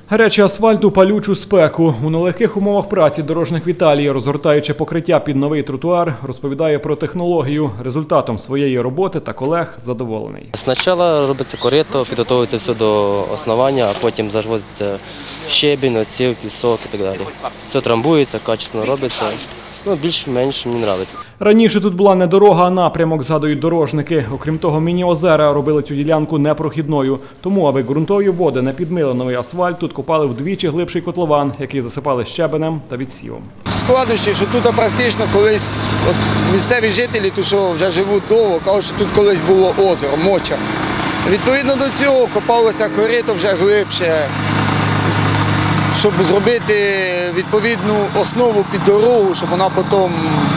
Гарячий асфальт у палючу спеку. У нелегких умовах праці дорожник Віталій, розгортаючи покриття під новий тротуар, розповідає про технологію. Результатом своєї роботи та колег задоволений. Спочатку робиться корито, підготовується все до основання, а потім завозиться щебінь, оців, пісок і так далі. Все трамбується, качественно робиться. Більш-менш мені подобається. Раніше тут була не дорога, а напрямок, згадують дорожники. Окрім того, міні-озера робили цю ділянку непрохідною. Тому, аби ґрунтові води не підмили новий асфальт, тут копали вдвічі глибший котлован, який засипали щебенем та відсівом. Складнощі, що тут практично колись місцеві жителі, що вже живуть довго, кажуть, що тут колись було озеро, моча. Відповідно до цього копалося корито вже глибше, щоб зробити відповідну основу під дорогу, щоб вона потім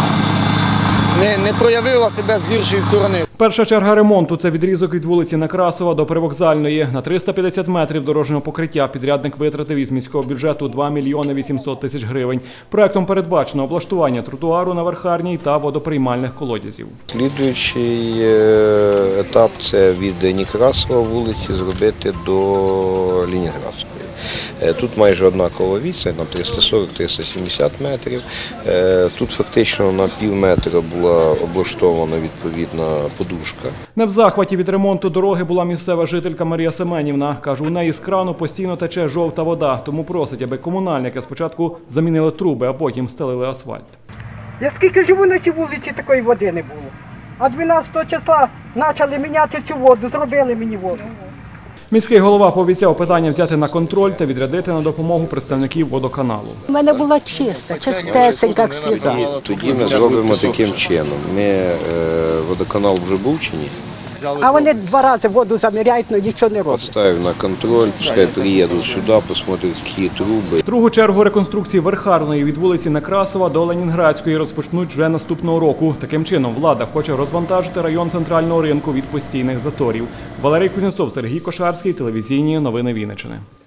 не проявила себе з гіршої сторони. Перша черга ремонту – це відрізок від вулиці Некрасова до Привокзальної. На 350 метрів дорожнього покриття підрядник витратив із міського бюджету 2 мільйони 800 тисяч гривень. Проектом передбачено облаштування тротуару на Верхарній та водоприймальних колодязів. Слідуючий етап – це від Некрасова вулиці зробити до Ленінградської. Тут майже однакова відстань, там 340-370 метрів. Тут фактично на пів метра була облаштована відповідна подушка. Не в захваті від ремонту дороги була місцева жителька Марія Семенівна. Каже, у неї з крану постійно тече жовта вода, тому просить, аби комунальники спочатку замінили труби, а потім стелили асфальт. Я скільки живу на цій вулиці, такої води не було. А 12 числа почали міняти цю воду, зробили мені воду. Міський голова пообіцяв питання взяти на контроль та відрядити на допомогу представників водоканалу. У мене була чиста, чистесенька, як сльоза. Тоді ми зробимо таким чином. Водоканал вже був чи ні? А вони 2 рази воду заміряють, але нічого не роблять. Поставив на контроль, пускай приїдуть сюди, посмотрять, які труби. Другу чергу реконструкції Верхарної від вулиці Некрасова до Ленінградської розпочнуть вже наступного року. Таким чином, влада хоче розвантажити район центрального ринку від постійних заторів. Валерій Кузнєцов, Сергій Кошарський, телевізійні новини Вінниччини.